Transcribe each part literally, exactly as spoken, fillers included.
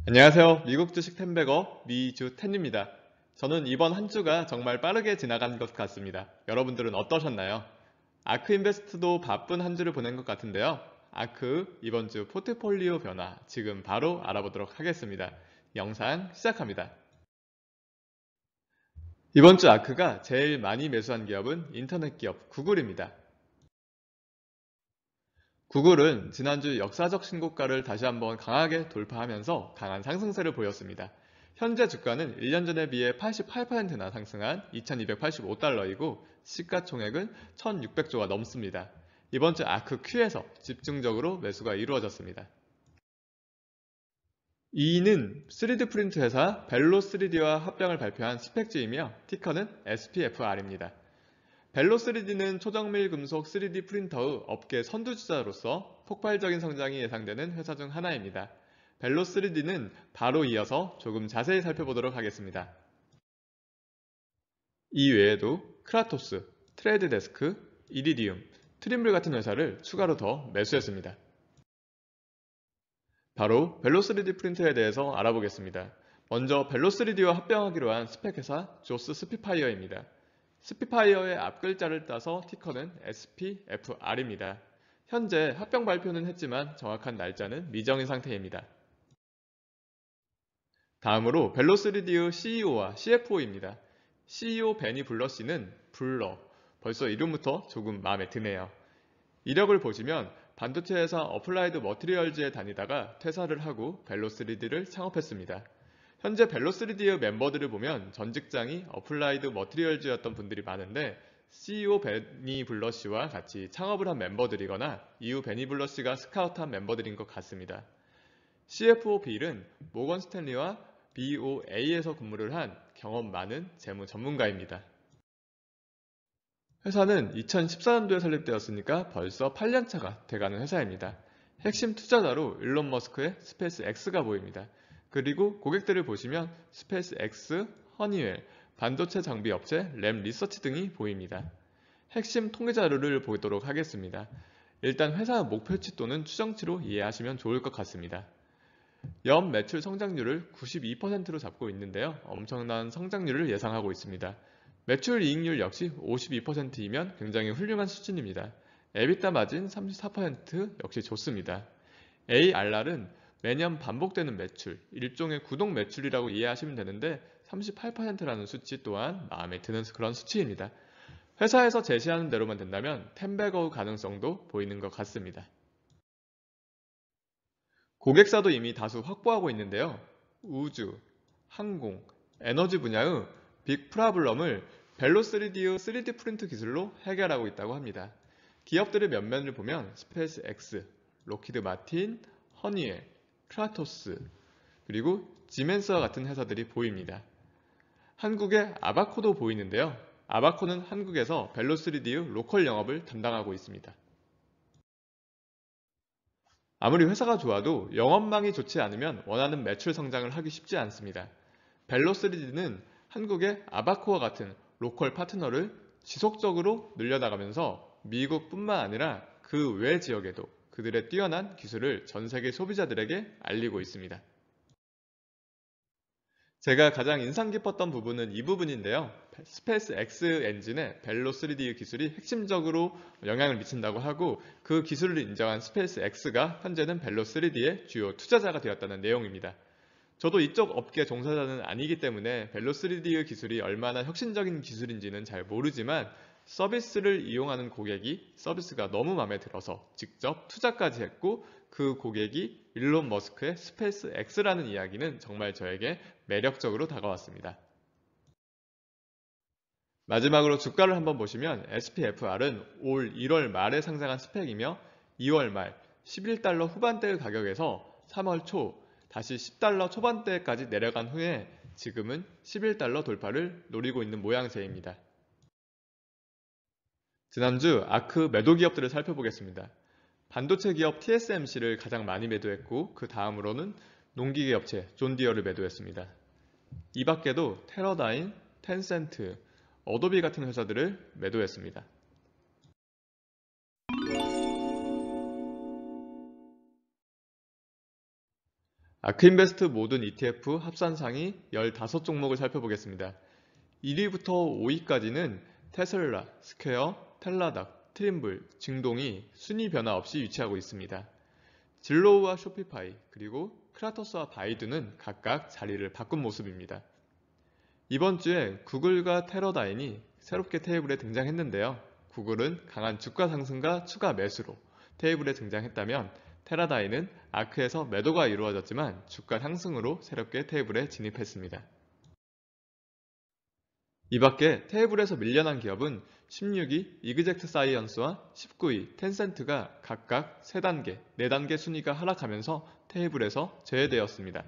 안녕하세요. 미국 주식 템베거 미주텐입니다. 저는 이번 한 주가 정말 빠르게 지나간 것 같습니다. 여러분들은 어떠셨나요? 아크 인베스트도 바쁜 한 주를 보낸 것 같은데요. 아크 이번 주 포트폴리오 변화 지금 바로 알아보도록 하겠습니다. 영상 시작합니다. 이번 주 아크가 제일 많이 매수한 기업은 인터넷 기업 구글입니다. 구글은 지난주 역사적 신고가를 다시 한번 강하게 돌파하면서 강한 상승세를 보였습니다. 현재 주가는 일 년 전에 비해 팔십팔 퍼센트나 상승한 이천이백팔십오 달러이고 시가총액은 천육백 조가 넘습니다. 이번 주 아크 큐에서 집중적으로 매수가 이루어졌습니다. 이 위는 쓰리디 프린트 회사 벨로 쓰리디와 합병을 발표한 스펙주이며 티커는 에스피에프알입니다. 벨로 쓰리디는 초정밀 금속 쓰리디 프린터의 업계 선두주자로서 폭발적인 성장이 예상되는 회사 중 하나입니다. 벨로 쓰리디는 바로 이어서 조금 자세히 살펴보도록 하겠습니다. 이 외에도 크라토스, 트레이드데스크, 이리디움, 트림블 같은 회사를 추가로 더 매수했습니다. 바로 벨로 쓰리디 프린터에 대해서 알아보겠습니다. 먼저 벨로 쓰리디와 합병하기로 한 스펙 회사 조스 스피파이어입니다. 스피파이어의 앞글자를 따서 티커는 에스피에프알입니다. 현재 합병 발표는 했지만 정확한 날짜는 미정인 상태입니다. 다음으로 벨로쓰리디의 씨이오와 씨에프오입니다. 씨이오 베니 블러 씨는 블러, 벌써 이름부터 조금 마음에 드네요. 이력을 보시면 반도체 회사 어플라이드 머티리얼즈에 다니다가 퇴사를 하고 벨로쓰리디를 창업했습니다. 현재 벨로쓰리디의 멤버들을 보면 전 직장이 어플라이드 머티리얼즈였던 분들이 많은데 씨이오 베니 블러 씨와 같이 창업을 한 멤버들이거나 이후 베니 블러 씨가 스카우트한 멤버들인 것 같습니다. 씨에프오 빌은 모건 스탠리와 비오에이에서 근무를 한 경험 많은 재무 전문가입니다. 회사는 이천십사 년도에 설립되었으니까 벌써 팔 년 차가 돼가는 회사입니다. 핵심 투자자로 일론 머스크의 스페이스 X가 보입니다. 그리고 고객들을 보시면 스페이스 X, 허니웰, 반도체 장비 업체 램 리서치 등이 보입니다. 핵심 통계 자료를 보도록 하겠습니다. 일단 회사 목표치 또는 추정치로 이해하시면 좋을 것 같습니다. 연 매출 성장률을 구십이 퍼센트로 잡고 있는데요. 엄청난 성장률을 예상하고 있습니다. 매출 이익률 역시 오십이 퍼센트이면 굉장히 훌륭한 수준입니다. 에비타 마진 삼십사 퍼센트 역시 좋습니다. 에이알알은 매년 반복되는 매출, 일종의 구독 매출이라고 이해하시면 되는데 삼십팔 퍼센트라는 수치 또한 마음에 드는 그런 수치입니다. 회사에서 제시하는 대로만 된다면 텐베거의 가능성도 보이는 것 같습니다. 고객사도 이미 다수 확보하고 있는데요. 우주, 항공, 에너지 분야의 빅 프라블럼을 벨로 쓰리디의 쓰리디 프린트 기술로 해결하고 있다고 합니다. 기업들의 면면을 보면 스페이스 X, 로키드 마틴, 허니웰, 크라토스, 그리고 지멘스와 같은 회사들이 보입니다. 한국의 아바코도 보이는데요. 아바코는 한국에서 벨로 쓰리디의 로컬 영업을 담당하고 있습니다. 아무리 회사가 좋아도 영업망이 좋지 않으면 원하는 매출 성장을 하기 쉽지 않습니다. 벨로쓰리디는 한국의 아바코와 같은 로컬 파트너를 지속적으로 늘려나가면서 미국뿐만 아니라 그 외 지역에도 그들의 뛰어난 기술을 전 세계 소비자들에게 알리고 있습니다. 제가 가장 인상 깊었던 부분은 이 부분인데요. 스페이스 X 엔진에 벨로 쓰리디 기술이 핵심적으로 영향을 미친다고 하고 그 기술을 인정한 스페이스 X가 현재는 벨로 쓰리디의 주요 투자자가 되었다는 내용입니다. 저도 이쪽 업계 종사자는 아니기 때문에 벨로 쓰리디의 기술이 얼마나 혁신적인 기술인지는 잘 모르지만 서비스를 이용하는 고객이 서비스가 너무 마음에 들어서 직접 투자까지 했고 그 고객이 일론 머스크의 스페이스 X라는 이야기는 정말 저에게 매력적으로 다가왔습니다. 마지막으로 주가를 한번 보시면 에스피에프알은 올 일월 말에 상장한 스펙이며 이월 말 십일 달러 후반대의 가격에서 삼월 초 다시 십 달러 초반대까지 내려간 후에 지금은 십일 달러 돌파를 노리고 있는 모양새입니다. 지난주 아크 매도 기업들을 살펴보겠습니다. 반도체 기업 티에스엠씨를 가장 많이 매도했고 그 다음으로는 농기계 업체 존디어를 매도했습니다. 이 밖에도 테러다인, 텐센트, 어도비 같은 회사들을 매도했습니다. 아크인베스트 모든 이티에프 합산 상위 십오 종목을 살펴보겠습니다. 일 위부터 오 위까지는 테슬라, 스퀘어, 텔라닥, 트림블, 증동이 순위 변화 없이 위치하고 있습니다. 진로우와 쇼피파이, 그리고 크라토스와 바이두는 각각 자리를 바꾼 모습입니다. 이번 주에 구글과 테러다인이 새롭게 테이블에 등장했는데요. 구글은 강한 주가 상승과 추가 매수로 테이블에 등장했다면 테라다인은 아크에서 매도가 이루어졌지만 주가 상승으로 새롭게 테이블에 진입했습니다. 이 밖에 테이블에서 밀려난 기업은 십육 위 이그젝트 사이언스와 십구 위 텐센트가 각각 세 단계, 네 단계 순위가 하락하면서 테이블에서 제외되었습니다.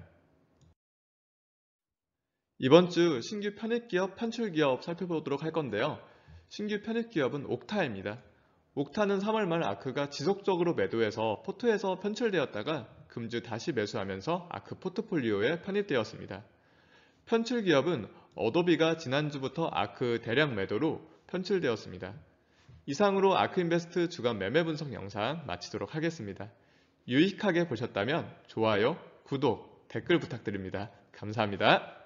이번 주 신규 편입기업, 편출기업 살펴보도록 할 건데요. 신규 편입기업은 옥타입니다. 옥타는 삼월 말 아크가 지속적으로 매도해서 포트에서 편출되었다가 금주 다시 매수하면서 아크 포트폴리오에 편입되었습니다. 편출기업은 어도비가 지난주부터 아크 대량 매도로 편출되었습니다. 이상으로 아크인베스트 주간 매매 분석 영상 마치도록 하겠습니다. 유익하게 보셨다면 좋아요, 구독, 댓글 부탁드립니다. 감사합니다.